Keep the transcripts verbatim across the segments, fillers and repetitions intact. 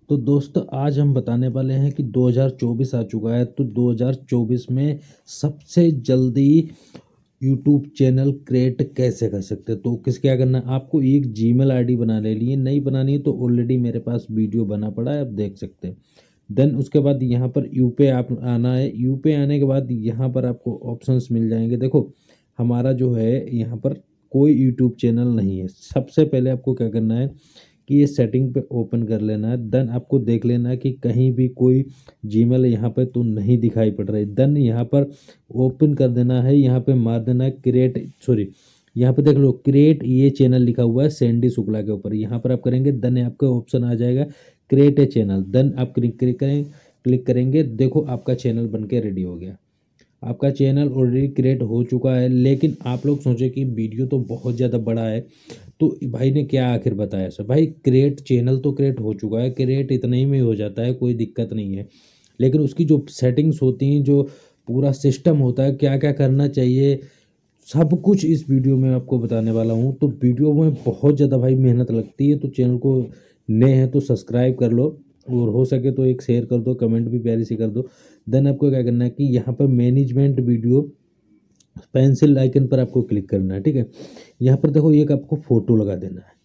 तो दोस्तों आज हम बताने वाले हैं कि दो हज़ार चौबीस आ चुका है। तो दो हज़ार चौबीस में सबसे जल्दी यूट्यूब चैनल क्रिएट कैसे कर सकते हैं। तो किस क्या करना है, आपको एक जीमेल आईडी बना ले लिए, नहीं बनानी है तो ऑलरेडी मेरे पास वीडियो बना पड़ा है, आप देख सकते हैं। देन उसके बाद यहाँ पर यू पे आप आना है। यू पे आने के बाद यहाँ पर आपको ऑप्शंस मिल जाएंगे। देखो हमारा जो है यहाँ पर कोई यूट्यूब चैनल नहीं है। सबसे पहले आपको क्या करना है कि ये सेटिंग पे ओपन कर लेना है। देन आपको देख लेना है कि कहीं भी कोई जीमेल यहाँ पे तो नहीं दिखाई पड़ रही। देन यहाँ पर ओपन कर देना है, यहाँ पे मार देना है क्रिएट, सॉरी यहाँ पे देख लो क्रिएट ये चैनल लिखा हुआ है सैंडी शुक्ला के ऊपर, यहाँ पर आप करेंगे। देन आपका ऑप्शन आ जाएगा क्रिएट ए चैनल। देन आप क्लिक क्लिक करें क्लिक करेंगे, देखो आपका चैनल बन के रेडी हो गया। आपका चैनल ऑलरेडी क्रिएट हो चुका है। लेकिन आप लोग सोचे कि वीडियो तो बहुत ज़्यादा बड़ा है, तो भाई ने क्या आखिर बताया सर। भाई क्रिएट चैनल तो क्रिएट हो चुका है, क्रिएट इतने ही में हो जाता है, कोई दिक्कत नहीं है। लेकिन उसकी जो सेटिंग्स होती हैं, जो पूरा सिस्टम होता है, क्या क्या करना चाहिए, सब कुछ इस वीडियो में आपको बताने वाला हूँ। तो वीडियो में बहुत ज़्यादा भाई मेहनत लगती है। तो चैनल को नए हैं तो सब्सक्राइब कर लो, और हो सके तो एक शेयर कर दो, कमेंट भी प्यारी सी कर दो। देन आपको क्या करना है कि यहाँ पर मैनेजमेंट वीडियो पेंसिल आइकन पर आपको क्लिक करना है। ठीक है, यहाँ पर देखो एक आपको फोटो लगा देना है।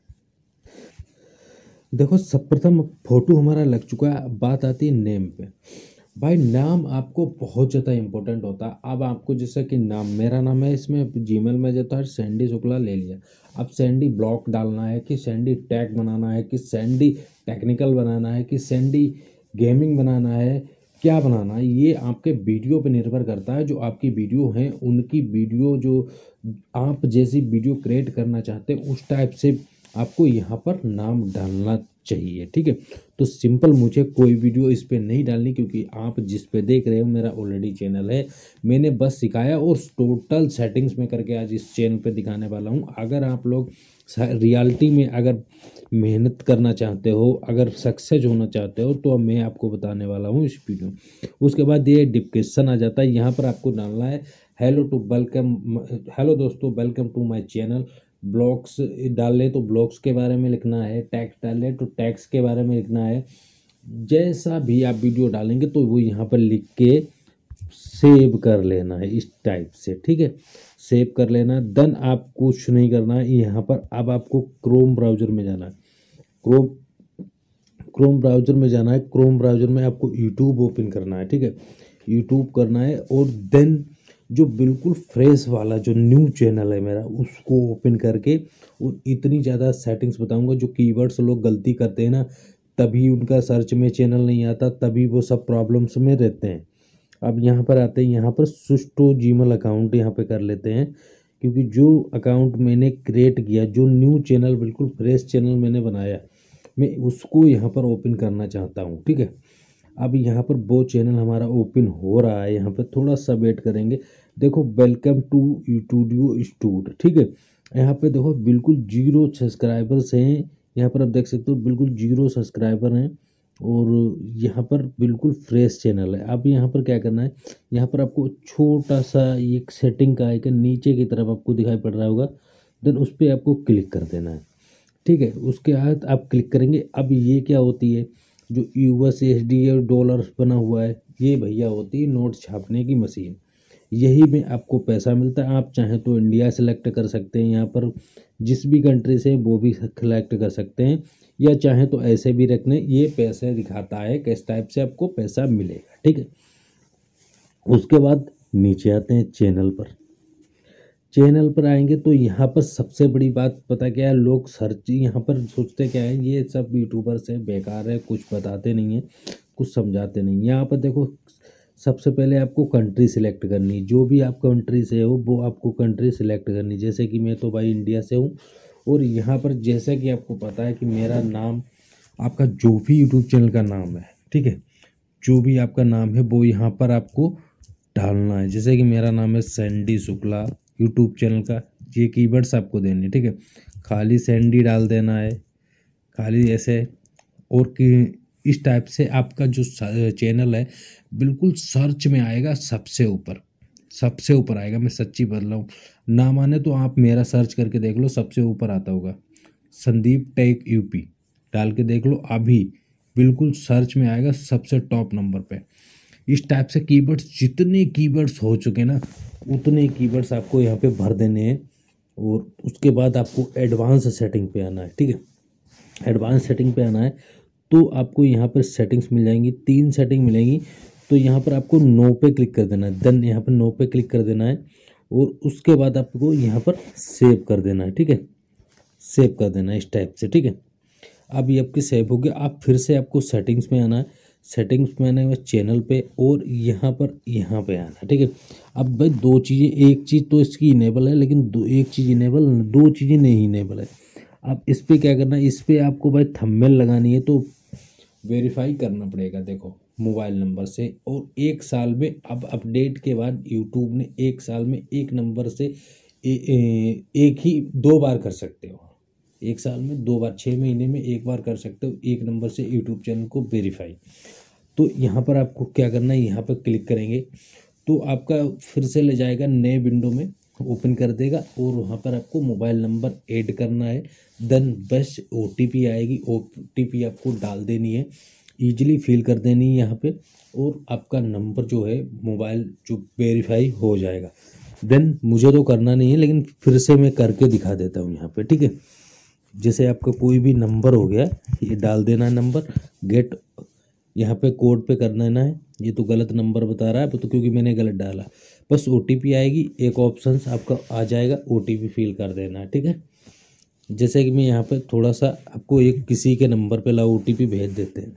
देखो सब प्रथम फोटो हमारा लग चुका है। अब बात आती है नेम पे। भाई नाम आपको बहुत ज़्यादा इंपॉर्टेंट होता है। अब आपको जैसा कि नाम, मेरा नाम है, इसमें जीमेल में जाता है सैंडी शुक्ला ले लिया। अब सैंडी ब्लॉग डालना है कि सैंडी टैग बनाना है कि सैंडी टेक्निकल बनाना है कि सैंडी गेमिंग बनाना है, क्या बनाना है, ये आपके वीडियो पे निर्भर करता है। जो आपकी वीडियो हैं उनकी वीडियो, जो आप जैसी वीडियो क्रिएट करना चाहते हैं उस टाइप से आपको यहाँ पर नाम डालना चाहिए। ठीक है, तो सिंपल मुझे कोई वीडियो इस पे नहीं डालनी, क्योंकि आप जिस पे देख रहे हो मेरा ऑलरेडी चैनल है। मैंने बस सिखाया और टोटल सेटिंग्स में करके आज इस चैनल पे दिखाने वाला हूँ। अगर आप लोग रियलिटी में अगर मेहनत करना चाहते हो, अगर सक्सेस होना चाहते हो, तो अब मैं आपको बताने वाला हूँ इस वीडियो। उसके बाद ये डिस्क्रिप्शन आ जाता है, यहाँ पर आपको डालना है हेलो टू वेलकम, हेलो दोस्तों welcome to my channel. Blogs डाल ले तो ब्लॉग्स के बारे में लिखना है, टैक्स डाल ले तो टैक्स के बारे में लिखना है। जैसा भी आप वीडियो डालेंगे तो वो यहाँ पर लिख के सेव कर लेना है इस टाइप से। ठीक है, सेव कर लेना। देन आप कुछ नहीं करना है यहाँ पर। अब आपको क्रोम ब्राउज़र में जाना है। क्रोम क्रोम ब्राउज़र में जाना है। क्रोम ब्राउज़र में आपको यूट्यूब ओपन करना है। ठीक है, यूट्यूब करना है, और देन जो बिल्कुल फ्रेश वाला जो न्यू चैनल है मेरा, उसको ओपन करके, और इतनी ज़्यादा सेटिंग्स बताऊंगा। जो कीवर्ड्स लोग गलती करते हैं ना, तभी उनका सर्च में चैनल नहीं आता, तभी वो सब प्रॉब्लम्स में रहते हैं। अब यहाँ पर आते हैं, यहाँ पर सुस्टो जीमेल अकाउंट यहाँ पे कर लेते हैं, क्योंकि जो अकाउंट मैंने क्रिएट किया, जो न्यू चैनल बिल्कुल फ्रेश चैनल मैंने बनाया, मैं उसको यहाँ पर ओपन करना चाहता हूँ। ठीक है, अब यहाँ पर वो चैनल हमारा ओपन हो रहा है। यहाँ पर थोड़ा सा वेट करेंगे। देखो वेलकम टू यूट्यूडियो स्टूड। ठीक है, यहाँ पे देखो बिल्कुल जीरो सब्सक्राइबर्स हैं। यहाँ पर आप देख सकते हो बिल्कुल जीरो सब्सक्राइबर हैं, और यहाँ पर बिल्कुल फ्रेश चैनल है। अब यहाँ पर क्या करना है, यहाँ पर आपको छोटा सा एक सेटिंग का आइकन नीचे की तरफ आपको दिखाई पड़ रहा होगा। देन उस पर आपको क्लिक कर देना है। ठीक है, उसके बाद आप क्लिक करेंगे। अब ये क्या होती है, जो U S S D dollar बना हुआ है, ये भैया होती है नोट छापने की मशीन। यही में आपको पैसा मिलता है। आप चाहें तो इंडिया सेलेक्ट कर सकते हैं, यहाँ पर जिस भी कंट्री से वो भी सेलेक्ट कर सकते हैं, या चाहें तो ऐसे भी रखने। ये पैसे दिखाता है किस टाइप से आपको पैसा मिलेगा। ठीक है, उसके बाद नीचे आते हैं चैनल पर। चैनल पर आएंगे तो यहाँ पर सबसे बड़ी बात पता क्या है, लोग सर्च यहाँ पर सोचते क्या है, ये सब यूट्यूबर्स है, बेकार है, कुछ बताते नहीं है, कुछ समझाते नहीं। यहाँ पर देखो सबसे पहले आपको कंट्री सिलेक्ट करनी, जो भी आप कंट्री से हो वो आपको कंट्री सिलेक्ट करनी। जैसे कि मैं तो भाई इंडिया से हूँ, और यहाँ पर जैसा कि आपको पता है कि मेरा नाम, आपका जो भी यूट्यूब चैनल का नाम है, ठीक है, जो भी आपका नाम है वो यहाँ पर आपको डालना है। जैसे कि मेरा नाम है सैंडी शुक्ला, यूट्यूब चैनल का ये कीवर्ड्स आपको देने। ठीक है, खाली सैंडी डाल देना है, खाली ऐसे, और कि इस टाइप से आपका जो चैनल है बिल्कुल सर्च में आएगा, सबसे ऊपर सबसे ऊपर आएगा। मैं सच्ची बोल रहा हूँ, ना माने तो आप मेरा सर्च करके देख लो, सबसे ऊपर आता होगा। संदीप टेक यूपी डाल के देख लो, अभी बिल्कुल सर्च में आएगा सबसे टॉप नंबर पे। इस टाइप से कीवर्ड्स, जितने कीवर्ड्स हो चुके ना उतने कीवर्ड्स आपको यहाँ पे भर देने हैं। और उसके बाद आपको एडवांस सेटिंग पे आना है, ठीक है। एडवांस सेटिंग पे आना है तो आपको यहाँ पर सेटिंग्स मिल जाएंगी, तीन सेटिंग मिलेंगी। तो यहाँ पर आपको नो पे क्लिक कर देना है, देन यहाँ पर नो पे क्लिक कर देना है और उसके बाद आपको यहाँ पर सेव कर देना है, ठीक है। सेव कर देना है इस टाइप से, ठीक है। अब ये आपके सेव हो गया। अब फिर से आपको सेटिंग्स में आना है, सेटिंग्स में आना है चैनल पे और यहाँ पर यहाँ पे आना है, ठीक है। अब भाई दो चीज़ें, एक चीज़ तो इसकी इनेबल है लेकिन दो एक चीज़ इनेबल, दो चीज़ें नहीं इनेबल है। अब इस पर क्या करना है, इस पर आपको भाई थंबनेल लगानी है तो वेरीफाई करना पड़ेगा, देखो मोबाइल नंबर से। और एक साल में, अब अपडेट के बाद यूट्यूब ने एक साल में एक नंबर से ए, ए, एक ही दो बार कर सकते हो, एक साल में दो बार, छः महीने में एक बार कर सकते हो एक नंबर से यूट्यूब चैनल को वेरीफाई। तो यहाँ पर आपको क्या करना है, यहाँ पर क्लिक करेंगे तो आपका फिर से ले जाएगा नए विंडो में, ओपन कर देगा और वहाँ पर आपको मोबाइल नंबर ऐड करना है। देन बस ओ टी पी आएगी, ओ टी पी आपको डाल देनी है, ईजिली फिल कर देनी है यहाँ पे और आपका नंबर जो है मोबाइल जो वेरीफाई हो जाएगा। देन मुझे तो करना नहीं है लेकिन फिर से मैं करके दिखा देता हूँ यहाँ पे, ठीक है। जैसे आपका कोई भी नंबर हो गया, ये डाल देना है नंबर, गेट यहाँ पे कोड पे कर देना है। ये तो गलत नंबर बता रहा है तो क्योंकि मैंने गलत डाला। बस ओ टी पी आएगी, एक ऑप्शन आपका आ जाएगा, ओ टी पी फिल कर देना है, ठीक है। जैसे कि मैं यहाँ पे थोड़ा सा आपको एक किसी के नंबर पे ला ओ टी पी भेज देते हैं,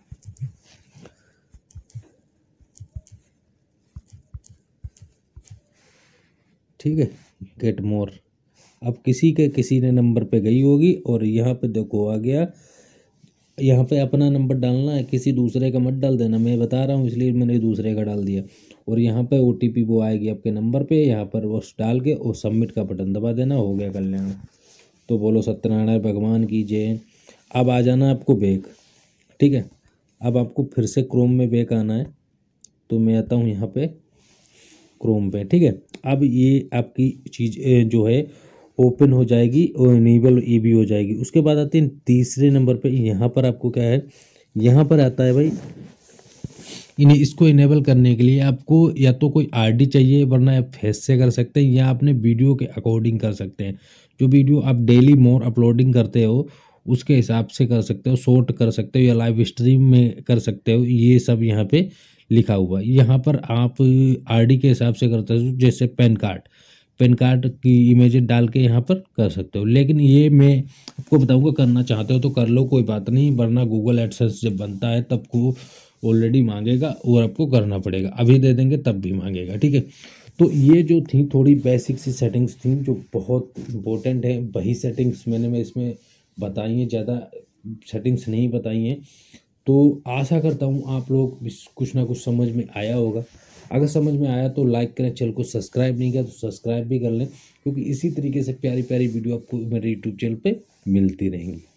ठीक है। गेट मोर, अब किसी के किसी ने नंबर पे गई होगी और यहाँ पे देखो आ गया। यहाँ पे अपना नंबर डालना है, किसी दूसरे का मत डाल देना, मैं बता रहा हूँ इसलिए मैंने दूसरे का डाल दिया। और यहाँ पे ओ टी पी वो आएगी आपके नंबर पे, यहाँ पर वो डाल के और सबमिट का बटन दबा देना, हो गया कल्याण। तो बोलो सत्यनारायण भगवान की जय। अब आ जाना आपको बैक, ठीक है। अब आपको फिर से क्रोम में बैक आना है तो मैं आता हूँ यहाँ पे क्रोम पे, ठीक है। अब ये आपकी चीज़ जो है ओपन हो जाएगी और इनेबल ये भी हो जाएगी। उसके बाद आते हैं तीसरे नंबर पे, यहाँ पर आपको क्या है, यहाँ पर आता है भाई इन्हें, इसको इनेबल करने के लिए आपको या तो कोई आईडी चाहिए वरना आप फेस से कर सकते हैं या अपने वीडियो के अकॉर्डिंग कर सकते हैं। जो वीडियो आप डेली मोर अपलोडिंग करते हो उसके हिसाब से कर सकते हो, शॉर्ट कर सकते हो या लाइव स्ट्रीम में कर सकते हो, ये सब यहाँ पे लिखा हुआ है। यहाँ पर आप आईडी के हिसाब से करते हो, जैसे पैन कार्ड, पैन कार्ड की इमेज डाल के यहाँ पर कर सकते हो। लेकिन ये मैं आपको बताऊंगा, करना चाहते हो तो कर लो, कोई बात नहीं, वरना गूगल एडसेंस जब बनता है तब को ऑलरेडी मांगेगा और आपको करना पड़ेगा, अभी दे देंगे तब भी मांगेगा, ठीक है। तो ये जो थी थोड़ी बेसिक सी सेटिंग्स थी जो बहुत इंपॉर्टेंट है, वही सेटिंग्स मैंने मैं इसमें बताई हैं, ज़्यादा सेटिंग्स नहीं बताई हैं। तो आशा करता हूँ आप लोग कुछ ना कुछ समझ में आया होगा। अगर समझ में आया तो लाइक करें, चैनल को सब्सक्राइब नहीं किया तो सब्सक्राइब भी कर लें, क्योंकि इसी तरीके से प्यारी प्यारी वीडियो आपको मेरे यूट्यूब चैनल पे मिलती रहेंगी।